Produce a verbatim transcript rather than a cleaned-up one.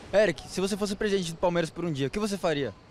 Eric, se você fosse presidente do Palmeiras por um dia, o que você faria?